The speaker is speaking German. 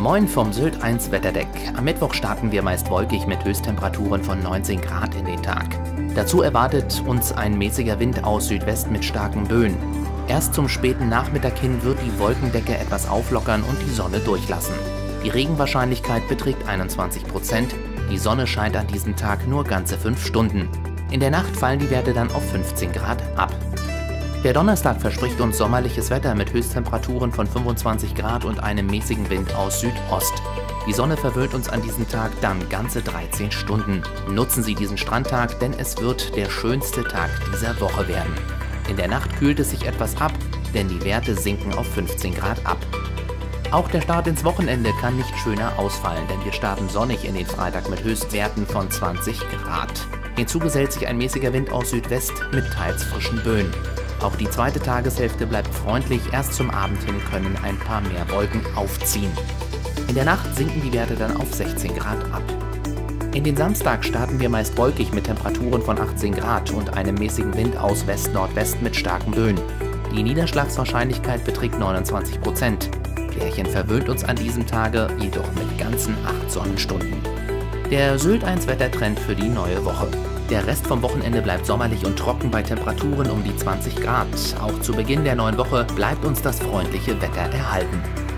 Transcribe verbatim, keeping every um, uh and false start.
Moin vom Sylt eins Wetterdeck. Am Mittwoch starten wir meist wolkig mit Höchsttemperaturen von neunzehn Grad in den Tag. Dazu erwartet uns ein mäßiger Wind aus Südwest mit starken Böen. Erst zum späten Nachmittag hin wird die Wolkendecke etwas auflockern und die Sonne durchlassen. Die Regenwahrscheinlichkeit beträgt einundzwanzig Prozent. Die Sonne scheint an diesem Tag nur ganze fünf Stunden. In der Nacht fallen die Werte dann auf fünfzehn Grad ab. Der Donnerstag verspricht uns sommerliches Wetter mit Höchsttemperaturen von fünfundzwanzig Grad und einem mäßigen Wind aus Südost. Die Sonne verwöhnt uns an diesem Tag dann ganze dreizehn Stunden. Nutzen Sie diesen Strandtag, denn es wird der schönste Tag dieser Woche werden. In der Nacht kühlt es sich etwas ab, denn die Werte sinken auf fünfzehn Grad ab. Auch der Start ins Wochenende kann nicht schöner ausfallen, denn wir starten sonnig in den Freitag mit Höchstwerten von zwanzig Grad. Hinzu gesellt sich ein mäßiger Wind aus Südwest mit teils frischen Böen. Auch die zweite Tageshälfte bleibt freundlich, erst zum Abend hin können ein paar mehr Wolken aufziehen. In der Nacht sinken die Werte dann auf sechzehn Grad ab. In den Samstag starten wir meist wolkig mit Temperaturen von achtzehn Grad und einem mäßigen Wind aus West-Nordwest mit starken Böen. Die Niederschlagswahrscheinlichkeit beträgt neunundzwanzig Prozent. Klärchen verwöhnt uns an diesem Tage jedoch mit ganzen acht Sonnenstunden. Der Sylt eins Wettertrend für die neue Woche. Der Rest vom Wochenende bleibt sommerlich und trocken bei Temperaturen um die zwanzig Grad. Auch zu Beginn der neuen Woche bleibt uns das freundliche Wetter erhalten.